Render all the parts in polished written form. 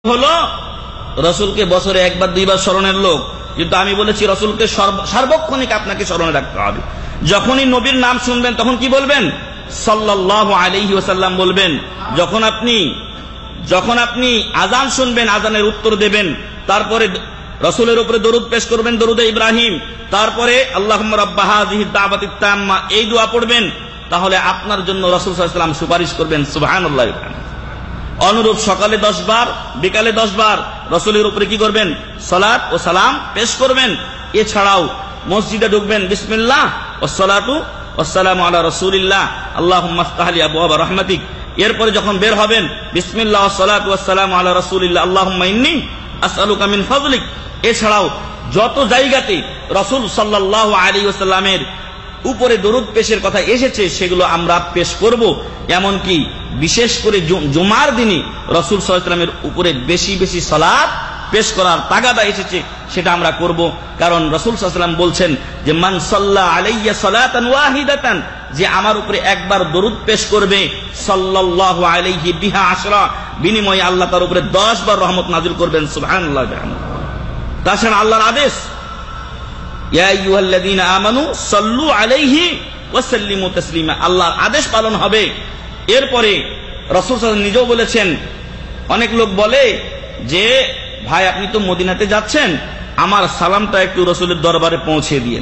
হলো রসুলকে বছরে একবার দুইবার স্মরণের লোক, কিন্তু আমি বলেছি রসুলকে সার্বক্ষণিক আপনাকে স্মরণে রাখতে হবে। যখনই নবীর নাম শুনবেন তখন কি বলবেন? সাল্লাল্লাহু আলাইহি ওয়াসাল্লাম বলবেন। যখন আপনি আজান শুনবেন, আজানের উত্তর দেবেন, তারপরে রসুলের উপরে দরুদ পেশ করবেন, দরুদে ইব্রাহিম, তারপরে আল্লাহুম্মা রাব্বা হাযিহিদ দাওয়াতিত তাম্মা, এই দোয়া পড়বেন। তাহলে আপনার জন্য রাসূল সাল্লাল্লাহু আলাইহি ওয়াসাল্লাম সুপারিশ করবেন। সুবহানাল্লাহ। অনুরূপ সকালে 10 বার, বিকালে 10 বার রসুলের উপরে কি করবেন? সালাত ও সালাম পেশ করবেন। এছাড়াও মসজিদে ঢুকবেন, বিসমিল্লাহ ওয়াসসালাতু ওয়াসসালামু আলা রাসূলিল্লাহ আল্লাহুম্মা ইফতাহ লি আবওয়াব রাহমাতিক। এরপরে যখন বের হবেন, বিসমিল্লাহ ওয়াসসালাতু ওয়াসসালামু আলা রাসূলিল্লাহ আল্লাহুম্মা ইন্নী আসআলুকা মিন ফাযলিক। এছাড়াও যত জায়গাতে রাসূল সাল্লাল্লাহু আলাইহি ওয়াসাল্লামের উপরে দরুদ পেশের কথা এসেছে সেগুলো আমরা পেশ করব। এমনকি বিশেষ করে জুমার দিনে রাসূল সাল্লাল্লাহু আলাইহি ওয়াসাল্লামের উপরে বেশি বেশি সালাত পেশ করার তাগাদা এসেছে, সেটা আমরা করব। কারণ রাসূল সাল্লাল্লাহু আলাইহি ওয়াসাল্লাম বলছেন যে মান সাল্লা আলাইয়া সালাতান ওয়াহিদাতান, যে আমার উপরে একবার দরুদ পেশ করবে, সাল্লাল্লাহু আলাইহি বিহা আশরা, বিনিময়ে আল্লাহ তার উপরে 10 বার রহমত নাযিল করবেন। সুবহানাল্লাহ। তাছাড়া আল্লাহর আদেশ, ইয়া আইয়ুহাল্লাযীনা আমানু সাল্লু আলাইহি ওয়া সাল্লিমু তাসলিমা, আল্লাহর আদেশ পালন হবে। এরপরে রাসূল সাল্লাল্লাহু আলাইহি ওয়াসাল্লাম নিজেও বলেছেন, অনেক লোক বলে যে ভাই আপনি তো মদিনাতে যাচ্ছেন, আমার সালামটা একটু রাসূলের দরবারে পৌঁছে দিয়েন।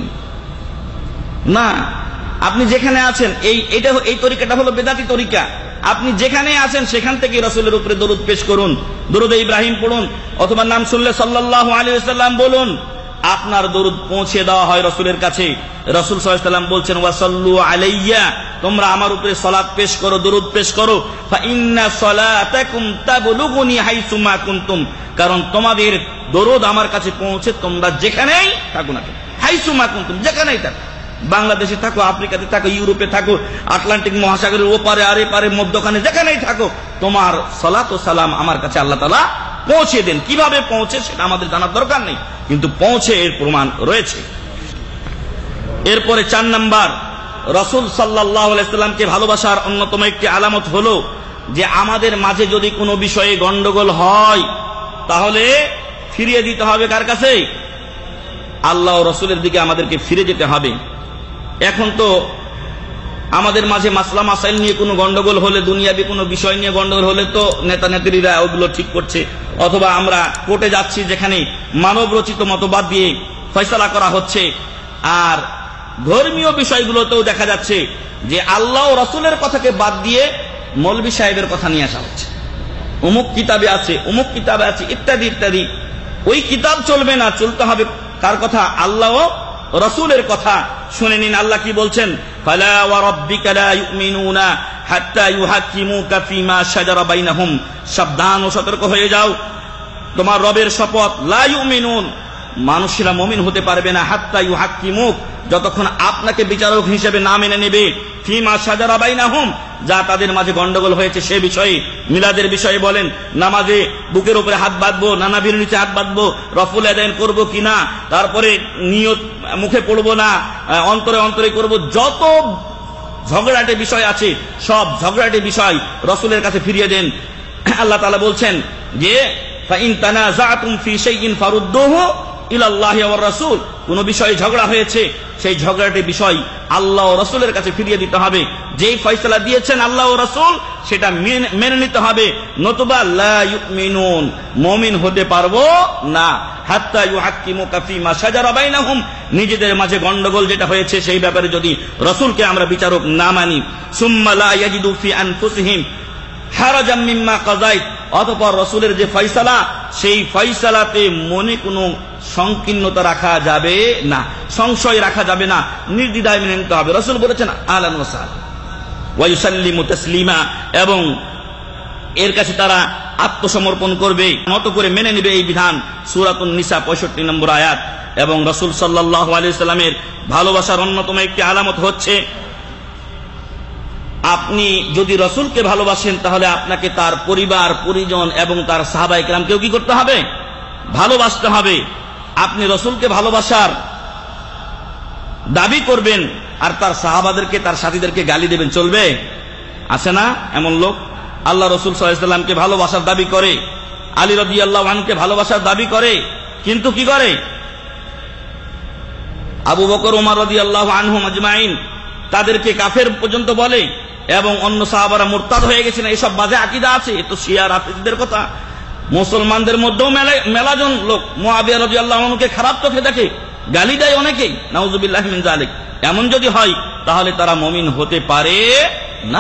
না, আপনি যেখানে আছেন, এই তরিকাটা হলো বেদাতি তরিকা। আপনি যেখানে আছেন সেখান থেকে রাসূলের উপরে দরুদ পেশ করুন, দরুদে ইব্রাহিম পড়ুন, অথবা নাম শুনলে সাল্লাল্লাহু আলাইহি ওয়াসাল্লাম বলুন। আপনার দরুদ পৌঁছে দেওয়া হয় রাসূলের কাছে। রাসূল সাল্লাল্লাহু আলাইহি ওয়াসাল্লাম বলছেন, ওয়াসাল্লু আলাইয়া, তোমরা আমার উপরে সালাত পেশ করো, দরুদ পেশ করো। ফা ইন্না সালাতাকুম তাবলুগুনি হাইসু মা কুনতুম, কারণ তোমাদের দরুদ আমার কাছে পৌঁছে তোমরা যেখানেই থাকো না কেন। হাইসু মা কুনতুম, যেখানেই থাকো, বাংলাদেশে থাকো, আফ্রিকাতে থাকো, ইউরোপে থাকো, আটলান্টিক মহাসাগরের ওপারে আরে পারে মধ্যখানে যেখানেই থাকো, তোমার সালাত ও সালাম আমার কাছে আল্লাহ তাআলা পৌঁছে দেন। কিভাবে পৌঁছে সেটা আমাদের জানার দরকার নেই, কিন্তু পৌঁছে এর প্রমাণ রয়েছে। এরপরে 4 নাম্বার, রাসূল সাল্লাল্লাহু আলাইহি ওয়াসাল্লামকে ভালোবাসার অন্যতম একটি আলামত হলো যে আমাদের মাঝে যদি কোনো বিষয়ে গন্ডগোল হয় তাহলে ফিরিয়ে দিতে হবে কার কাছে? আল্লাহ ও রাসূলের দিকে আমাদেরকে ফিরে যেতে হবে। এখন তো আমাদের মাঝে মাসলা মাসাইল নিয়ে কোনো গন্ডগোল হলে, দুনিয়াবি কোনো বিষয় নিয়ে গন্ডগোল হলে তো নেতা নেত্রীরা ওগুলো ঠিক করছে, অথবা আমরা কোর্টে যাচ্ছি যেখানে মানব রচিত মতবাদ দিয়ে ফয়সালা করা হচ্ছে। আর ধর্মীয় বিষয়গুলোতেও দেখা যাচ্ছে যে আল্লাহ ও রাসূলের কথাকে বাদ দিয়ে মৌলভী সাহেবের কথা নিয়ে আসা হচ্ছে। অমুক কিতাবে আছে, অমুক কিতাবে আছে, ইত্যাদি ইত্যাদি। ওই কিতাব চলবে না, চলতে হবে কার কথা? আল্লাহ ও রাসূলের কথা। শুনে নিন আল্লাহ কি বলছেন, ফালা ওয়া রাব্বিকা লা ইউমিনুনা হাত্তা ইউহাক্কিমুকা ফিমা শাজারা বাইনাহুম, সাবধান ও সতর্ক হয়ে যাও, তোমার রবের শপথ, লা ইউমিনুন, মানুষেরা মুমিন হতে পারবে না, হাত্তা ইউহাক্কিমুক, যতক্ষণ আপনাকে বিচারক হিসেবে না মেনে নেবে, ফিমা শাজারা বাইনাহুম, যা তাদের মাঝে গন্ডগোল হয়েছে সে বিষয়ে। মিলাদের বিষয়ে বলেন, নামাজে বুকের উপরে হাত বাঁধবো, নানাবির নিচে হাত বাঁধবো, রফুল আদান করবো কিনা, তারপরে নিয়ত মুখে পড়বো না, অন্তরে অন্তরে করব, যত ঝগড়াটে বিষয় আছে সব ঝগড়াটে বিষয় রাসূলের কাছে ফিরিয়ে দেন। আল্লাহ তাআলা বলছেন যে ফা ইন তানাযাতুম ফি শাইইন ফারুদ্দুহু ইলাল্লাহি ওয়ার রাসূল, কোন বিষয়ে ঝগড়া হয়েছে সেই ঝগড়াটে বিষয় আল্লাহ ও রাসূলের কাছে ফিরিয়ে দিতে হবে। যেই ফয়সালা দিয়েছেন আল্লাহ ও রাসূল সেটা মেনে নিতে হবে, নতুবা লা ইউমিনুন, মুমিন হতে পারবো না, হাত্তা ইউহাক্কিমুকা ফিমা শাজারা বাইনাহুম, নিজেদের মাঝে গন্ডগোল যেটা হয়েছে সেই ব্যাপারে যদি রাসূলকে আমরা বিচারক না মানি, সুম্মা লা ইয়াজিদু ফি আনফুসিহিম হারাজাম মিম্মা কাযাইত, অতঃপর রাসূলের যে ফয়সালা সেই ফয়সালাতে মনে কোনো সংকীর্ণতা রাখা যাবে না, সংশয় রাখা যাবে না, নির্দ্বিধায় মেনে নিতে হবে। রাসূল বলেছেন আহলান ওয়া সাহলান ওয়া ইউসাল্লিমু তাসলিমা, এবং এর কাছে তারা আত্মসমর্পণ করবে, নত করে মেনে নেবে এই বিধান। সূরাতুন নিসা 65 নম্বর আয়াত। এবং রাসূল সাল্লাল্লাহু আলাইহি ওয়াসাল্লামের ভালোবাসার অন্যতম একটি আলামত হচ্ছে, আপনি যদি রাসূলকে ভালোবাসেন তাহলে আপনাকে তার পরিবার পরিজন এবং তার সাহাবায়ে কেরামকেও কি করতে হবে? ভালোবাসতে হবে। আপনি রাসূলকে ভালোবাসার দাবি করবেন আর তার সাহাবাদেরকে, তার সাথীদেরকে গালি দেবেন, চলবে? আছে না এমন লোক? আল্লাহ রাসূল সাল্লাল্লাহু আলাইহি ওয়াসাল্লামকে ভালোবাসার দাবি করে আলী রাদিয়াল্লাহু আনহুকে ভালোবাসার দাবি করে, কিন্তু কি করে? আবু বকর, ওমর রাদিয়াল্লাহু আনহুম আজমাইন তাদেরকে কাফের পর্যন্ত বলে, এবং অন্য সাহাবারা মুরতাদ হয়ে গেছেন। এইসব বাজে আকীদা আছে, এ তো শিয়া রাফিজদের কথা। মুসলমানদের মধ্যেও মেলাজন লোক মুআবিয়া রাদিয়াল্লাহু আনহুকে খারাপ চোখে দেখে, গালি দেয় অনেকেই, নাউযুবিল্লাহি মিন যালিক। এমন যদি হয় তাহলে তারা মুমিন হতে পারে না।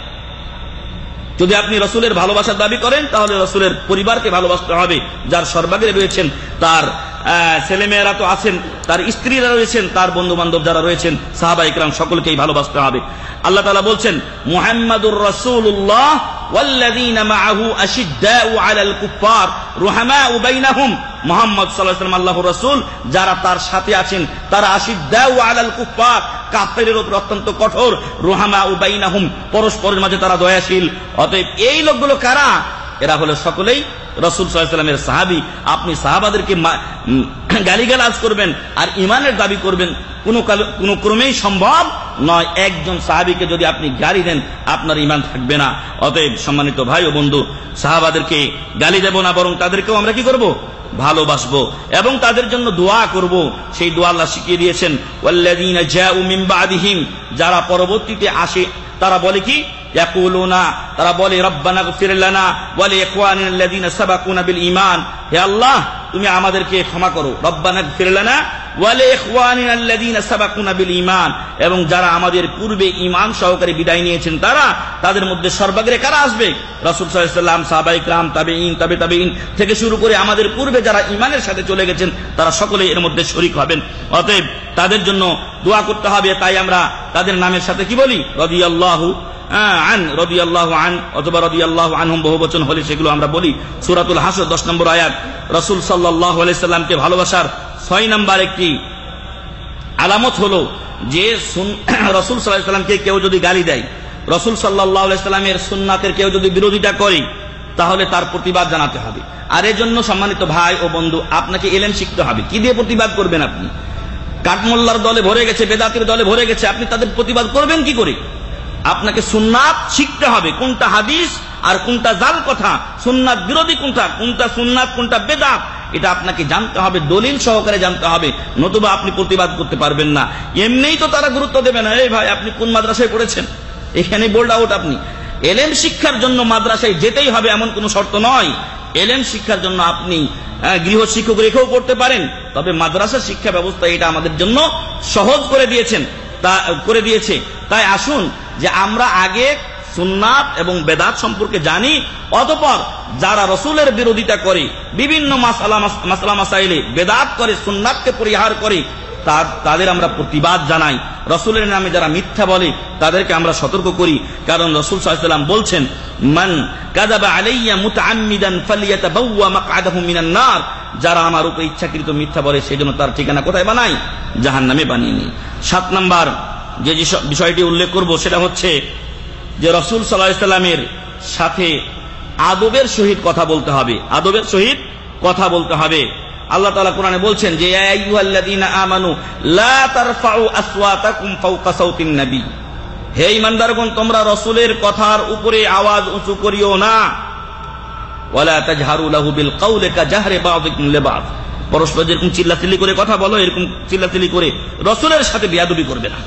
যদি আপনি রসুলের ভালোবাসার দাবি করেন তাহলে রসুলের পরিবারকে ভালোবাসতে হবে, যার সর্বাগ্রে রয়েছেন, তার ছেলেমেয়েরা তো আছেন, তার স্ত্রীরা রয়েছেন, তার বন্ধু বান্ধব যারা রয়েছেন, সাহাবা ইকরাম সকলকেই ভালোবাসতে হবে। আল্লাহ তাআলা বলছেন, মুহাম্মাদুর রাসূলুল্লাহ ওয়াল্লাযীনা মাআহু আশিদ্দাউ আলাল কুফফার রুহামাউ বাইনাহুম। মুহাম্মদ সাল্লাল্লাহু আলাইহি ওয়াসাল্লাম আল্লাহর রাসূল, যারা তার সাথে আছেন তারা আশিদ্দাউ আলাল কুফফার, কাফেরের উপর অত্যন্ত কঠোর, রুহামাউ বাইনাহুম, পরস্পরের মাঝে তারা দয়াশীল। অতএব এই লোকগুলো কারা? এরা হলো সকলেই রাসূল সাল্লাল্লাহু আলাইহি ওয়াসাল্লামের সাহাবী। আপনি সাহাবাদেরকে গালিগালাজ করবেন আর ইমানের দাবি করবেন, কোনো ক্রমেই সম্ভব নয়। একজন সাহাবীকে যদি আপনি গালি দেন আপনার ইমান থাকবে না। অতএব সম্মানিত ভাই ও বন্ধু, সাহাবাদেরকে গালি দেব না, বরং তাদেরকেও আমরা কি করব? ভালোবাসবো এবং তাদের জন্য দোয়া করব। সেই দোয়া আল্লাহ শিখিয়ে দিয়েছেন, ওয়াল্লাযীনা জাউ মিন বাদিহিম, যারা পরবর্তীতে আসে তারা বলে কি? ইয়াকুলুনা, তারা বলে রব্বানা গফির লানা ওয়া লিইখওয়ানিনা আল্লাযীনা সাবাকুনা বিল ঈমান, হে আল্লাহ তুমি আমাদেরকে ক্ষমা করো। রব্বানা গফির লানা ওয়া লিইখওয়ানিনা আল্লাযীনা সাবাকুনা বিল ঈমান, এবং যারা আমাদের পূর্বে ঈমান সহকারে বিদায় নিয়েছেন তারা, তাদের মধ্যে সর্বাগ্রে কারা আসবে? রাসূল সাল্লাল্লাহু আলাইহি ওয়াসাল্লাম, সাহাবায়ে কিরাম, তাবেঈন, তাবেঈন থেকে শুরু করে আমাদের পূর্বে যারা ঈমানের সাথে চলে গেছেন তারা সকলেই এর মধ্যে শরীক হবেন। অতএব তাদের জন্য দোয়া করতে হবে। তাই আমরা তাদের নামের সাথে কি বলি? রাদিয়াল্লাহু রাদিয়াল্লাহু আন অথবা রাদিয়াল্লাহু আনহুম বহুবচন হলে সেগুলো আমরা বলি। সূরাতুল হাসর 10 নম্বর আয়াত। রাসূল সাল্লাল্লাহু আলাইহি সাল্লামকে ভালোবাসার 6 নম্বর একটি আলামত হলো যে রাসূল সাল্লাল্লাহু আলাইহি সাল্লামকে কেউ যদি গালি দেয়, রাসূল সাল্লাল্লাহু আলাইহি সাল্লামের সুন্নাতের কেউ যদি বিরোধিতা করে, তাহলে তার প্রতিবাদ জানাতে হবে। আর এর জন্য সম্মানিত ভাই ও বন্ধু, আপনাকে ইলম শিখতে হবে। কি দিয়ে প্রতিবাদ করবেন? আপনি কাঠমোল্লার দলে ভরে গেছে, বেদাতের দলে ভরে গেছে, আপনি তাদের প্রতিবাদ করবেন কি করে? আপনাকে সুন্নাত শিখতে হবে, কোনটা হাদিস আর কোনটা জাল কথা, সুন্নাত বিরোধী কোনটা, কোনটা সুন্নাত কোনটা বেদাত, এটা আপনাকে জানতে হবে, দলিল সহকারে জানতে হবে, নতুবা আপনি প্রতিবাদ করতে পারবেন না। এমনিই তো তারা গুরুত্ব দেবে না। এই ভাই আপনি কোন মাদ্রাসায় পড়েছেন, এখানে বোল্ড আউট। আপনি এলেম শিক্ষার জন্য মাদ্রাসায় যেতেই হবে এমন কোনো শর্ত নয়। এলেম শিক্ষার জন্য আপনি গৃহ শিক্ষক রেখেও পড়তে পারেন, তবে মাদ্রাসা শিক্ষা ব্যবস্থা এটা আমাদের জন্য সহজ করে দিয়েছে। তাই আসুন যে আমরা আগে সুন্নাত এবং বেদাত সম্পর্কে জানি, অতঃপর যারা রসুলের বিরোধিতা করে, বিভিন্ন মাসলা মাসাইলে বেদাত করে, সুন্নাতকে পরিহার করে, তাদের আমরা প্রতিবাদ জানাই। রসুলের নামে যারা মিথ্যা বলে তাদেরকে আমরা সতর্ক করি। কারণ রসুল সাল্লাল্লাহু আলাইহি ওয়াসাল্লাম বলছেন, মান কাযাবা আলাইয়া মুতাআম্মিদান ফালইয়াতাবাওয়া মাকআদাহু মিনান নার, যারা আমার উপর ইচ্ছাকৃত মিথ্যা বলে সেজন্য তার ঠিকানা কোথায় বানাই? জাহান্নামে বানিয়ে নিই। 7 নাম্বার যে বিষয়টি উল্লেখ করব সেটা হচ্ছে যে রাসূল সাল্লাল্লাহু আলাইহি ওয়াসাল্লামের সাথে আদবের সহিত কথা বলতে হবে। আদবের সহিত কথা বলতে হবে। আল্লাহ তাআলা কোরআনে বলছেন যে ইয়া আইয়ুহাল্লাযীনা আমানু লা তারফাউ আসওয়াতাকুম ফাওকা সাউতিন নবী, হে ঈমানদারগণ তোমরা রাসূলের কথার উপরে আওয়াজ উঁচু করিও না। ওয়ালা তাজহারু লাহু বিল কাওলি কাজাহরি বাযিকুম লিবাযি, পরস্পর যেরকম চিল্লাচিল্লি করে কথা বলো এরকম চিল্লাচিল্লি করে রাসূলের সাথে বেয়াদবি করবে না।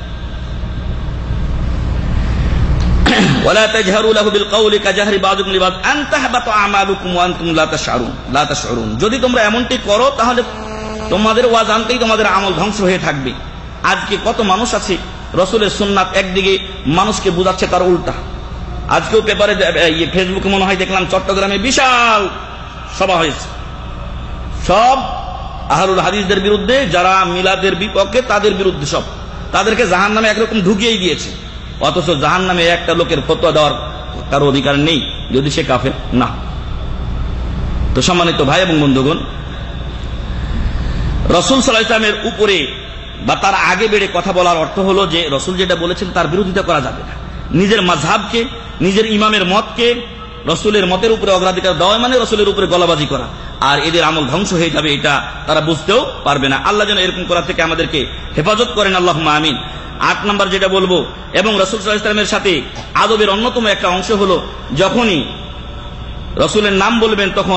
ওয়ালা তাজহারু লাহু বিল কাওলি কাজাহরি বাযিকুম লিবাযি আন তাহবাতু আমালুকুম ওয়া আনতুম লা তাশউরুন। যদি তোমরা এমনটি করো তাহলে তোমাদের ওয়াজ আনতেই তোমাদের আমল ধ্বংস হয়ে থাকবে। আজকে কত মানুষ আছে রাসূলের সুন্নাত একদিকে মানুষকে বোঝাচ্ছে, তার উল্টা। আজকেও পেপারে ফেসবুকে মনে হয় দেখলাম চট্টগ্রামে বিশাল সভা হয়েছে, সব আহলুল হাদিসদের বিরুদ্ধে, যারা মিলাদের বিপক্ষে তাদের বিরুদ্ধে, সব তাদেরকে জাহান্নামে একরকম ঢুকিয়েই দিয়েছে। অথচ জাহান্নামে একটা লোকের ফতোয়া দেওয়ার কারো অধিকার নেই যদি সে কাফের না। তো সম্মানিত ভাই এবং বন্ধুগণ, রাসূল সাল্লাল্লাহু আলাইহি ওয়াসাল্লামের উপরে বা তার আগে বেড়ে কথা বলার অর্থ হলো যে রাসূল যেটা বলেছেন তার বিরোধিতা করা যাবে না। নিজের মাযহাবকে, নিজের ইমামের মতকে রাসূলের মতের উপরে অগ্রাধিকার দেওয়া মানে রাসূলের উপরে গলাবাজি করা, আর এদের আমল ধ্বংস হয়ে যাবে, এটা তারা বুঝতেও পারবে না। আল্লাহ যেন এরকম করা থেকে আমাদেরকে হেফাজত করেন, আল্লাহুম্মা আমিন। 8 নাম্বার যেটা বলবো, এবং রাসূল সাল্লাল্লাহু আলাইহি ওয়াসাল্লামের সাথে আদবের অন্যতম একটা অংশ হলো যখনই রসুলের নাম বলবেন তখন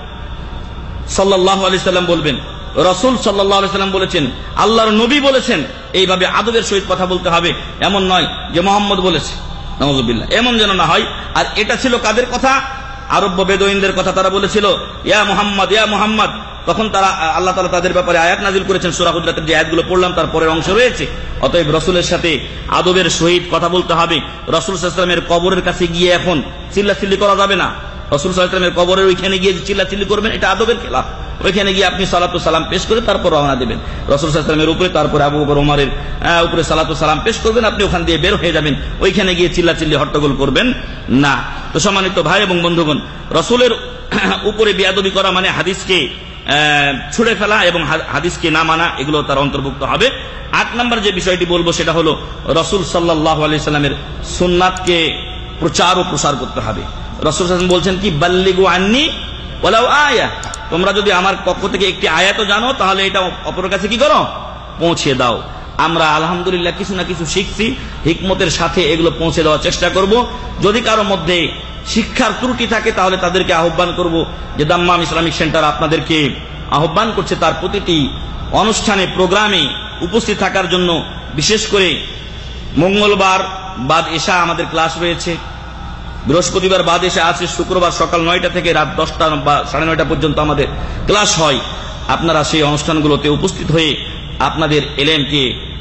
সাল্লাল্লাহু আলাইহি সাল্লাম বলবেন। রসুল সাল্লাল্লাহু আলাইহি সাল্লাম বলেছেন, আল্লাহর নবী বলেছেন, এইভাবে আদবের সহিত কথা বলতে হবে। এমন নয় যে মোহাম্মদ বলেছে, নাউযুবিল্লাহ, এমন যেন না হয়। আর এটা ছিল কাদের কথা? আরব্য বেদুইনদের কথা। তারা বলেছিল ইয়া মুহাম্মদ, ইয়া মুহাম্মদ। তখন তারা আল্লাহ তাআলা তাদের ব্যাপারে আয়াত নাযিল করেছেন। সূরা হুজরাতের যে আয়াতগুলো পড়লাম তার পরের অংশ রয়েছে। অতএব রসুলের সাথে আদবের সহিত কথা বলতে হবে। রসুল সাল্লাল্লাহু আলাইহি ওয়াসাল্লামের কবরের কাছে গিয়ে এখন চিল্লাচিল্লি করা যাবে না। রসুল সাল্লাল্লাহু আলাইহি ওয়াসাল্লামের কবরের ওইখানে গিয়ে চিল্লাচিল্লি করবেন, এটা আদবের খেলাফ। ওইখানে গিয়ে আপনি সালাতু সালাম পেশ করে তারপর রওনা দেবেন রসুল সাল্লাল্লাহু আলাইহি ওয়াসাল্লামের উপরে, তারপরে আবু বকর ওমরের উপরে সালাতু সালাম পেশ করবেন, আপনি ওখান দিয়ে বের হয়ে যাবেন। ওইখানে গিয়ে চিল্লাচিল্লি হট্টগোল করবেন না। তো সম্মানিত ভাই এবং বন্ধুগণ, রসুলের উপরে বেয়াদবি করা মানে হাদিসকে ছুড়ে ফেলা এবং হাদিসকে না মানা, এগুলো তার অন্তর্ভুক্ত হবে। 8 নম্বর যে বিষয়টি বলবো সেটা হলো রসুল সাল্লাল্লাহু আলাইহি সাল্লামের সুন্নাতকে প্রচার ও প্রসার করতে হবে। রসুল সাল্লাল্লাহু আলাইহি ওয়াসাল্লাম বলছেন কি, বাল্লিগু আন্নি ওয়ালাউ আয়া, তোমরা যদি আমার পক্ষ থেকে একটি আয়াতও জানো তাহলে এটা অপরের কাছে কি করো, পৌঁছে দাও। আমরা আলহামদুলিল্লাহ কিছু না কিছু শিখছি, হিকমতের সাথে এগুলো পৌঁছে দেওয়ার চেষ্টা করব। যদি কারো মধ্যে শিক্ষার ত্রুটি থাকে তাহলে তাদেরকে আহ্বান করব যে দাম্মাম ইসলামিক সেন্টার আপনাদেরকে আহ্বান করছে তার প্রতিটি অনুষ্ঠানে, প্রোগ্রামে উপস্থিত থাকার জন্য। বিশেষ করে মঙ্গলবার বাদ এশা আমাদের ক্লাস রয়েছে, বৃহস্পতিবার বাদ এসে আছে, শুক্রবার সকাল 9টা থেকে রাত 10টা বা 9:30 পর্যন্ত আমাদের ক্লাস হয়। আপনারা সেই অনুষ্ঠানগুলোতে উপস্থিত হয়ে আপনাদের ইলমকে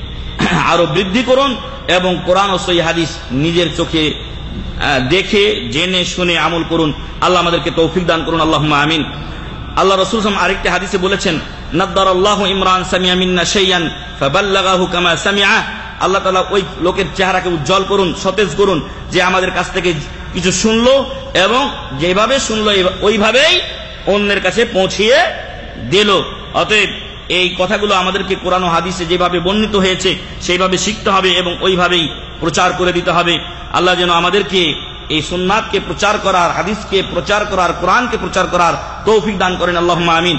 আরো বৃদ্ধি করুন এবং কোরআন ও সহিহ হাদিস নিজের চোখে দেখে জেনে শুনে আমল করুন। আল্লাহ আমাদেরকে তৌফিক দান করুন, আল্লাহুম্মা আমিন। আল্লাহ রাসূল সাল্লাল্লাহু আলাইহি ওয়াসাল্লাম আরেকটি হাদিসে বলেছেন, নাদ্দারাল্লাহু ইমরান সামিআ মিন্না শাইআন ফাবাল্লাগাহু কামা সামিআ। আল্লাহ তাআলা ওই লোকের চেহারাকে উজ্জ্বল করুন, সতেজ করুন যে আমাদের কাছ থেকে কিছু শুনলো এবং যেভাবে শুনলো ওইভাবেই অন্যের কাছে পৌঁছিয়ে দিল। অতএব এই কথাগুলো আমাদেরকে কোরআন ও হাদিসে যেভাবে বর্ণিত হয়েছে সেইভাবে শিখতে হবে এবং ওইভাবেই প্রচার করে দিতে হবে। আল্লাহ যেন আমাদেরকে এই সুন্নাতকে প্রচার করার, হাদিসকে প্রচার করার, কোরআনকে প্রচার করার তৌফিক দান করেন, আল্লাহুম্মা আমিন।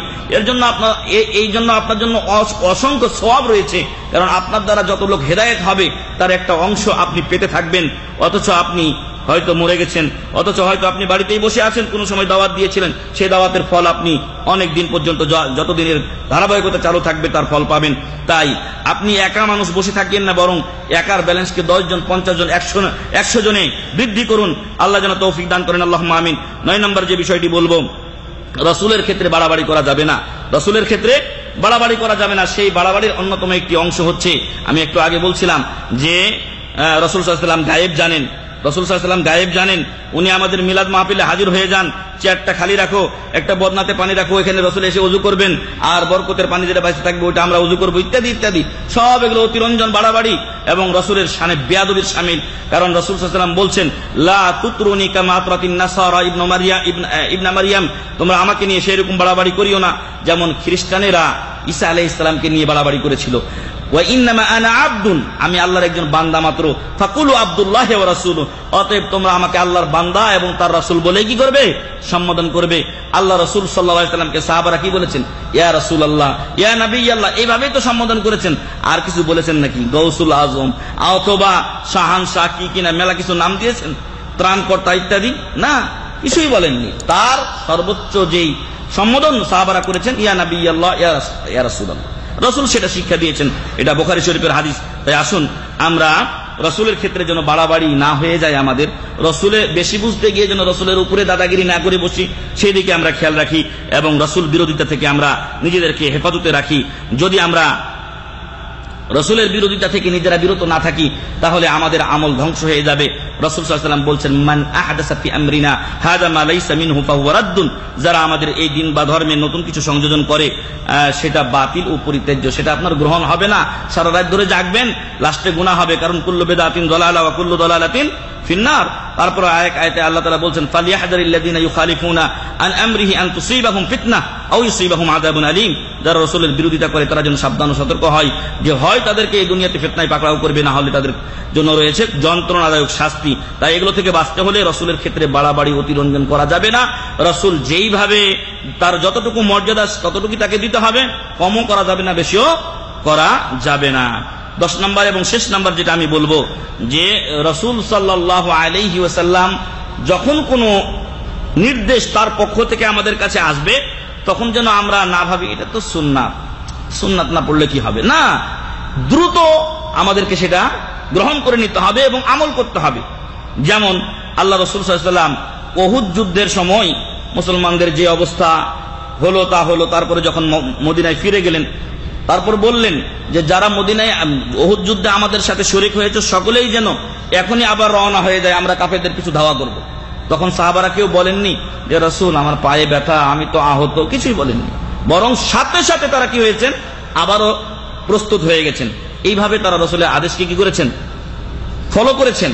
এই জন্য আপনার জন্য অসংখ্য সওয়াব রয়েছে, কারণ আপনার দ্বারা যত লোক হেদায়েত হবে তার একটা অংশ আপনি পেতে থাকবেন। অথচ আপনি হয়তো মরে গেছেন, অথচ হয়তো আপনি বাড়িতেই বসে আছেন, কোনো সময় দাওয়াত দিয়েছিলেন, সেই দাওয়াতের ফল আপনি অনেক দিন পর্যন্ত, যতদিনের ধারাবাহিকতা চালু থাকবে তার ফল পাবেন। তাই আপনি একা মানুষ বসে থাকেন না, বরং একার ব্যালেন্সকে 10 জন, 50 জন, 100 জনে বৃদ্ধি করুন। আল্লাহ যেন তৌফিক দান করেন, আল্লাহুম্মা আমিন। 9 নম্বর যে বিষয়টি বলবো, রসুলের ক্ষেত্রে বাড়াবাড়ি করা যাবে না। রসুলের ক্ষেত্রে বাড়াবাড়ি করা যাবে না। সেই বাড়াবাড়ির অন্যতম একটি অংশ হচ্ছে, আমি একটু আগে বলছিলাম যে রসুল সাল্লাল্লাহু আলাইহি ওয়াসাল্লাম গায়েব জানেন। রসুল সাল্লাল্লাহু আলাইহি ওয়াসাল্লাম গায়েব জানেন। উনি আমাদের মিলাদ মাহফিলে হাজির হয়ে যান, চেয়ারটা খালি রাখো, একটা বদনাতে পানি রাখো, এখানে রসুল এসে ওযু করবেন, আর বরকতের পানি যেটা বাইরে থাকবে ওইটা আমরা ওযু করবো, ইত্যাদি ইত্যাদি। সব এগুলো অতিরঞ্জন, বাড়াবাড়ি এবং রসুলের শানে বেয়াদবির শামিল। কারণ রসুল সাল্লাল্লাহু আলাইহি ওয়াসাল্লাম বলছেন, লা তুতরুনি কামা আতরাতিন নাসারা ইবনা মারইয়াম, তোমরা আমাকে নিয়ে সেই রকম বাড়াবাড়ি করিও না যেমন খ্রিস্টানেরা ঈসা আলাইহিস সালামকে নিয়ে বাড়াবাড়ি করেছিল। ওয়া ইন্নামা আনা আবদুন, আমি আল্লাহর একজন বান্দা মাত্র। ফাকুলু আব্দুল্লাহি ওয়া রাসূলুহু, অতএব তোমরা আমাকে আল্লাহর বান্দা এবং তার রাসূল বলে কি করবে, সম্বোধন করবে। আল্লাহ রাসূল সাল্লাল্লাহু আলাইহি ওয়াসাল্লামকে সাহাবারা কি বলেছেন, ইয়া রাসূলুল্লাহ, ইয়া নবিয়াল্লাহ, এইভাবেই তো সম্বোধন করেছেন। আর কিছু বলেছেন নাকি? গৌসুল আজম অথবা শাহানশাহ, কি কিনা মেলা কিছু নাম দিয়েছেন, ত্রাণকর্তা ইত্যাদি? না, কিছুই বলেননি। তার সর্বোচ্চ যেই সম্বোধন সাহাবারা করেছেন, ইয়া নবিয়াল্লাহ, ইয়া রাসূলুল্লাহ, রসুল সেটা শিক্ষা দিয়েছেন। এটা বুখারী শরীফের হাদিস। তাই আসুন আমরা রসুলের ক্ষেত্রে যেন বাড়াবাড়ি না হয়ে যায়, আমাদের রসুলের বেশি বুঝতে গিয়ে যেন রসুলের উপরে দাদাগিরি না করে বসি, সেই দিকে আমরা খেয়াল রাখি এবং রসুল বিরোধিতা থেকে আমরা নিজেদেরকে হেফাজতে রাখি। যদি আমরা রসুলের বিরোধিতা থেকে নিজেরা বিরত না থাকি তাহলে আমাদের আমল ধ্বংস হয়ে যাবে। রাসূল সাল্লাল্লাহু আলাইহি ওয়াসাল্লাম বলছেন, মান আহদাসা ফি আমরিনা হাযা মা লাইসা মিনহু ফাহুয়া রাদ্দুন, যারা আমাদের এই দিন বা ধর্মে নতুন কিছু সংযোজন করে সেটা বাতিল ও পরিত্যাজ্য, সেটা আপনার গ্রহণ হবে না। সারা রাত ধরে জাগবেন, লাস্টে গুনাহ হবে, কারণ কুল্লু বিদআতিন দালালা ওয়া কুল্লু দালালাতিন ফিন্নার। তারপর আয়াতে আল্লাহ তাআলা বলছেন, ফালিয়াহযারিল্লাযিনা ইউখালিফুনা আন আমরিহি আন তুসিবাহুম ফিতনাহ আও ইউসিবাহুম আযাবুন আলীম, যারা রাসূলের বিরোধিতা করে তারা যেন সাবধান ও সতর্ক হয় যে হয় তাদেরকে এই দুনিয়াতে ফিতনায় পাকড়াও করবে, না হলে তাদের জন্য রয়েছে যন্ত্রণাদায়ক শাস্তি। তাই এগুলো থেকে বাঁচতে হলে রাসূলের ক্ষেত্রে বাড়াবাড়ি অতিরঞ্জন করা যাবে না। রাসূল যেইভাবে তার যতটুকু মর্যাদা ততটুকু তাকে দিতে হবে, কমও করা যাবে না, বেশিও করা যাবে না। 10 নম্বর এবং শেষ নম্বর যেটা আমি বলবো, যে রাসূল সাল্লাল্লাহু আলাইহি ওয়াসাল্লাম যখন কোনো নির্দেশ তার পক্ষ থেকে আমাদের কাছে আসবে, তখন যেন আমরা না ভাবি এটা তো সুন্নাত, সুন্নাত না পড়লে কি হবে, না, দ্রুত আমাদেরকে সেটা গ্রহণ করে নিতে হবে এবং আমল করতে হবে। যেমন আল্লাহ রাসূল সাল্লাল্লাহু আলাইহি ওয়াসাল্লাম উহুদ যুদ্ধের সময় মুসলমানদের যে অবস্থা হলো তা হলো, তারপরে যখন মদিনায় ফিরে গেলেন, তারপর বললেন যে যারা মদিনায় উহুদ যুদ্ধে আমাদের সাথে শরীক হয়েছে সকলেই যেন এখনই আবার রওনা হয়ে যায়, আমরা কাফেরদের কিছু ধাওয়া করব। তখন সাহাবারা কেউ বলেননি যে রাসূল আমার পায়ে ব্যথা, আমি তো আহত, কিছুই বলেননি, বরং সাথে সাথে তারা কি হয়েছেন, আবারও প্রস্তুত হয়ে গেছেন। এইভাবে তারা রাসূলের আদেশকে কি করেছেন, ফলো করেছেন।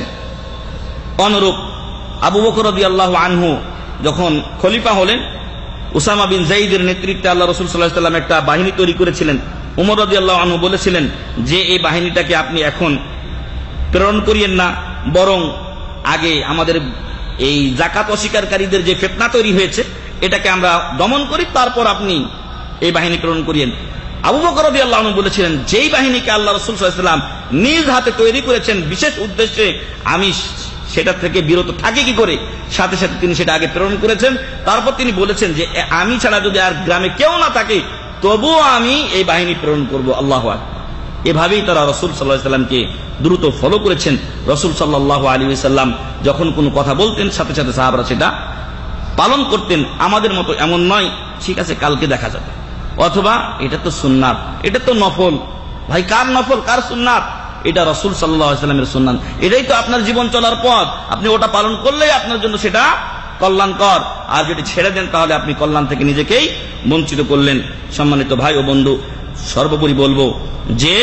অনুরূপ আবু বকর রাদিয়াল্লাহু আনহু যখন খলিফা হলেন, উসামা বিন যায়েদের নেতৃত্বে আল্লাহ রাসূল সাল্লাল্লাহু আলাইহি ওয়াসাল্লাম একটা বাহিনী তৈরি করেছিলেন। উমর রাদিয়াল্লাহু আনহু বলেছিলেন যে এই বাহিনীটাকে আপনি এখন প্রেরণ করিয়েন না, বরং আগে আমাদের এই যাকাত অস্বীকারীদের যে ফিতনা তৈরি হয়েছে এটাকে আমরা দমন করি, তারপর আপনি এই বাহিনী প্রেরণ করিয়েন। আবু বকর রাদিয়াল্লাহু আনহু বলেছিলেন যেই বাহিনীকে আল্লাহ রাসূল সাল্লাল্লাহু আলাইহি ওয়াসাল্লাম নিজ হাতে তৈরি করেছেন বিশেষ উদ্দেশ্যে, আমি সেটা থেকে বিরত থাকি কি করে, সাথে সাথে তিনি সেটা আগে প্রেরণ করেছেন। তারপর তিনি বলেছেন যে আমি ছাড়া যদি আর গ্রামে কেউ না থাকে তবুও আমি এই বাহিনী প্রেরণ করব। আল্লাহু আকবার। এভাবেই তারা রাসূল সাল্লাল্লাহু আলাইহি ওয়াসাল্লামকে দ্রুত ফলো করেছেন। রাসূল সাল্লাল্লাহু আলাইহি ওয়াসাল্লাম যখন কোনো কথা বলতেন সাথে সাথে সাহাবারা সেটা পালন করতেন। আমাদের মতো এমন নয় ঠিক আছে কালকে দেখা যাবে, অথবা এটা তো সুন্নাত, এটা তো নফল। ভাই কার নফল কার সুন্নাত? এটা রাসূল সাল্লাল্লাহু আলাইহি ওয়াসাল্লামের সুন্নাত, এটাই তো আপনার জীবন চলার পথ। আপনি ওটা পালন করলেই আপনার জন্য সেটা কল্যাণকর, আর যদি ছেড়ে দেন তাহলে আপনি কল্যাণ থেকে নিজেকেই বঞ্চিত করলেন। সম্মানিত ভাই ও বন্ধু, সর্বোপরি বলবো যে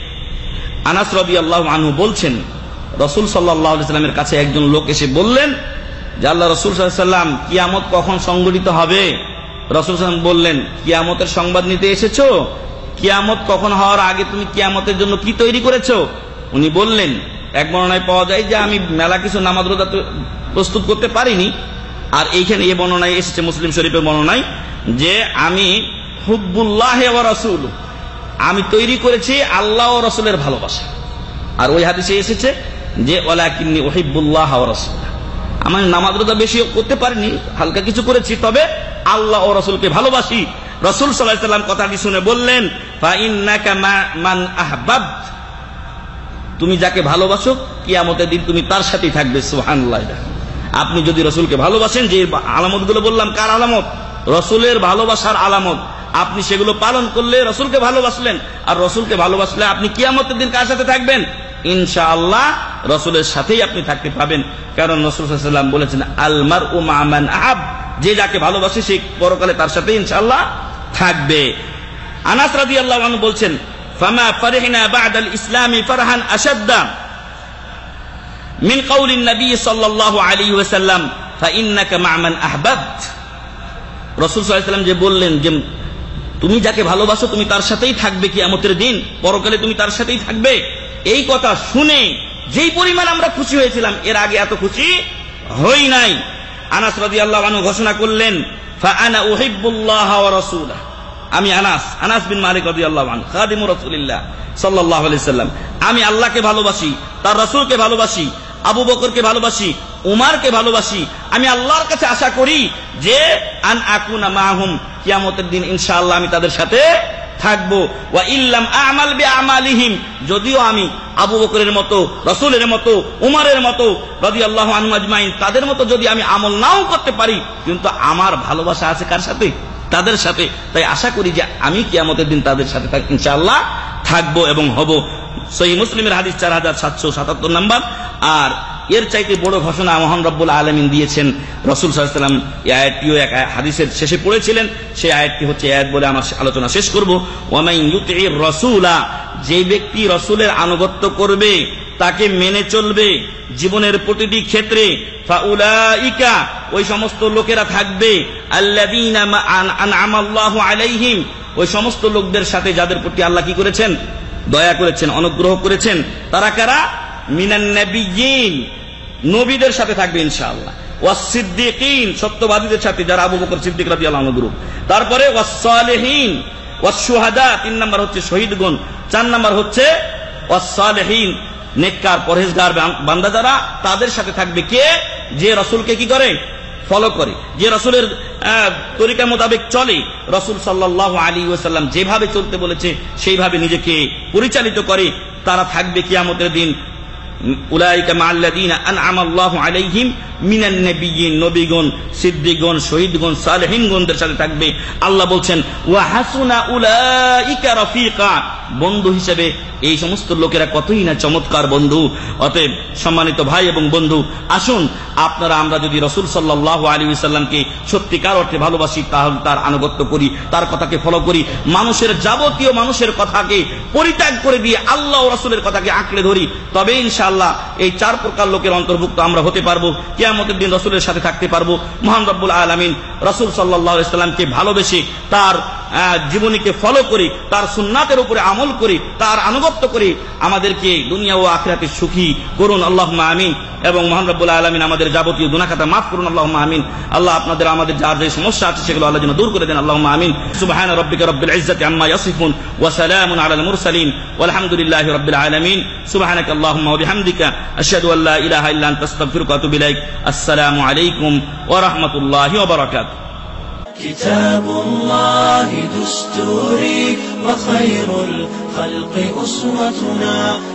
আনাস রাদিয়াল্লাহু আনহু বলছেন রাসূল সাল্লাল্লাহু আলাইহি ওয়াসাল্লামের কাছে একজন লোক এসে বললেন যে আল্লাহ রাসূল সাল্লাল্লাহু আলাইহি ওয়াসাল্লাম কিয়ামত কখন সংঘটিত হবে? রাসূল সাল্লাল্লাহু আলাইহি ওয়াসাল্লাম বললেন কিয়ামতের সংবাদ নিতে এসেছো? কিয়ামত কখন হওয়ার আগে তুমি কিয়ামতের জন্য কি তৈরি করেছো? উনি বললেন, এক বর্ণনায় পাওয়া যায় যে আমি মেলা কিছু নামাজ রোজা প্রস্তুত করতে পারিনি, আর এইখানে এই বর্ণনায় এসেছে মুসলিম শরীফের বর্ণনায় যে আমি হুব্বুল্লাহ ওয়া রাসূল, আমি তৈরি করেছি আল্লাহ ও রাসূলের ভালোবাসা। আর ওই হাদিসে এসেছে যে ওয়ালাকিন্নী উহিব্বুল্লাহ ওয়া রাসূল, আমি নামাজ রোজা বেশি করতে পারিনি, হালকা কিছু করেছি, তবে আল্লাহ ও রাসূলকে ভালোবাসি। রাসূল সাল্লাল্লাহু আলাইহি ওয়াসাল্লাম কথাটি শুনে বললেন ফা ইন্নাকা মান আহবাব, তুমি যাকে ভালোবাসো কিয়ামতের দিন তুমি তার সাথেই থাকবে। সুবহানাল্লাহ। আপনি যদি রাসূলকে ভালোবাসেন, যে আলামতগুলো বললাম কার আলামত? রাসূলের ভালোবাসার আলামত। আপনি সেগুলো পালন করলে রাসূলকে ভালোবাসলেন, আর রাসূলকে ভালোবাসলে আপনি কিয়ামতের দিন কার সাথে থাকবেন? ইনশাআল্লাহ রাসূলের সাথেই আপনি থাকতে পাবেন। কারণ রাসূল সাল্লাল্লাহু আলাইহি ওয়াসাল্লাম বলেছেন আল মারউ মা মান আহাব, যে যাকে ভালোবাসে সে পরকালে তার সাথে ইনশাআল্লাহ থাকবে। আনাস রাদিয়াল্লাহু আনহু বলছেন ফামা ফারহিনা বা'দাল ইসলামি ফারহান আশাদ্দা মিন কাউলিন নবী সাল্লাল্লাহু আলাইহি ওয়াসাল্লাম ফা ইন্নাকা মা মান আহবাবত। রাসূল সাল্লাল্লাহু আলাইহি ওয়াসাল্লাম যে বললেন যে তুমি যাকে ভালোবাসো তুমি তার সাথেই থাকবে কিয়ামতের দিন, পরকালে তুমি তার সাথেই থাকবে, এই কথা শুনে যেই পরিমাণ আমরা খুশি হয়েছিলাম এর আগে এত খুশি হই নাই। আনাস রাদিয়াল্লাহু আনহু ঘোষণা করলেন ফা আনা উহিব্বুল্লাহ ওয়া রাসূলাহ, আমি আনাস বিন মালিক রাদিয়াল্লাহু আনহু খাদিমুর রাসূলিল্লাহ সাল্লাল্লাহু আলাইহি সাল্লাম, আমি আল্লাহকে ভালোবাসি, তার রাসূলকে ভালোবাসি, আবু বকরকে ভালোবাসি, উমারকে ভালোবাসি। আমি আল্লাহর কাছে আশা করি যে আন আকুনা মাহুম, কিয়ামতের দিন ইনশাআল্লাহ আমি তাদের সাথে থাকবো। ওয়া ইল্লাম আমাল বিআমালিহিম, যদিও আমি আবু বকরের মতো, রাসূলের মতো, উমারের মতো রাদিয়াল্লাহু আনহুম আজমাইন তাদের মতো যদি আমি আমল নাও করতে পারি, কিন্তু আমার ভালোবাসা আছে কার সাথে? তাদের সাথে। তাই আশা করি যে আমি কিয়ামতের দিন তাদের সাথে ইনশাআল্লাহ থাকবো এবং হব। সহিহ মুসলিমের হাদিস 4777 নাম্বার। আর এর চাইতে বড় ঘোষণা মহান রব্বুল আলামিন দিয়েছেন। রাসূল সাল্লাল্লাহু আলাইহি ওয়াসাল্লাম এই আয়াতটিও এক হাদিসের শেষে পড়েছিলেন, সেই আয়াতটি হচ্ছে আয়াত বলে আমার আলোচনা শেষ করব। ওয়া মান ইউতি'র রাসূলা, যে ব্যক্তি রাসূলের আনুগত্য করবে, তাকে মেনে চলবে জীবনের প্রতিটি ক্ষেত্রে, ফাউলাইকা, ওই সমস্ত লোকেরা থাকবে, আল্লাযীনা আন'আমাল্লাহু আলাইহিম, ওই সমস্ত লোকদের সাথে যাদের প্রতি আল্লাহ কি করেছেন? দয়া করেছেন, অনুগ্রহ করেছেন। তারা কারা? মিনান নাবিয়্যিন, নবীদের সাথে থাকবে ইনশাআল্লাহ। ওয়াস সিদ্দিকিন, সত্যবাদীদের সাথে, যারা আবু বকর সিদ্দিক রাদিয়াল্লাহু আনহু গ্রুপ। তারপরে ওয়াস সালিহিন, ওয়াস শুহাদা, 3 নাম্বার হচ্ছে শহীদগণ, 4 নাম্বার হচ্ছে ওয়াস সালিহিন, নেককার পরহেজগার বান্দা যারা, তাদের সাথে থাকবে কে? যে রাসূলকে কি করে? ফলো করে, যে রসুলের তরিকা মোতাবেক চলে, রসুল সাল্লাল্লাহু আলাইহি ওয়াসাল্লাম যেভাবে চলতে বলেছে সেইভাবে নিজেকে পরিচালিত করে, তারা থাকবে কিয়ামতের দিন উলাইকা মাআল্লাযীনা আন'আমাল্লাহু আলাইহিম মিনান নাবিয়্যিন, নবীগণ, সিদ্দিকগণ, শহীদগণ, সালেহিনগণদের সাথে থাকবে। আল্লাহ বলছেন ওয়া হাসুনা উলাইকা রাফিকা, বন্ধু হিসেবে এই সমস্ত লোকেরা কতই না চমৎকার বন্ধু। অতএব সম্মানিত ভাই এবং বন্ধু, আসুন আপনারা আমরা যদি রাসূল সাল্লাল্লাহু আলাইহি ওয়াসাল্লামকে সত্যিকার অর্থে ভালোবাসি, তাহলে তার আনুগত্য করি, তার কথাকে ফলো করি, মানুষের যাবতীয় মানুষের কথাকে পরিত্যাগ করে দিয়ে আল্লাহ ও রাসূলের কথাকে আঁকড়ে ধরি, তবে ইনশাআল্লাহ এই 4 প্রকার লোকের অন্তর্ভুক্ত আমরা হতে পারবো, কিয়ামতের দিন রাসূলের সাথে থাকতে পারবো। মহান রব্বুল আলামিন রাসূল সাল্লাল্লাহু আলাইহি ওয়াসাল্লামকে ভালোবেসে তার জীবনীকে ফলো করি, তার সুন্নাতের উপরে আমল করি, তার আনুগত্য করি, আমাদেরকে দুনিয়া ও আখিরাতে সুখী করুন, আল্লাহুম্মা আমিন। এবং মহান রব্বুল আলামিন আমাদের যাবতীয় গুনাহ খাতা মাফ করুন, আল্লাহুম্মা আমিন। আল্লাহ আপনাদের আমাদের যার যে সমস্যা আছে সেগুলো আল্লাহ যেন দূর করে দেন, আল্লাহুম্মা আমিন। সুবহানা রাব্বিকা রাব্বিল ইজ্জাতি আম্মা ইয়াসিফুন ওয়া সালামুন আলাল মুরসালিন ওয়ালহামদুলিল্লাহি রাব্বিল আলামিন। সুবহানাকা আল্লাহুম্মা ওয়া বিহামদিকা আশহাদু আল লা ইলাহা ইল্লা আনতা আস্তাগফিরুকা ওয়া আতুবু ইলাইক। আসসালামু আলাইকুম ওয়া রাহমাতুল্লাহি ওয়া বারাকাতুহু। كتاب الله دستوري وخير الخلق أسوتنا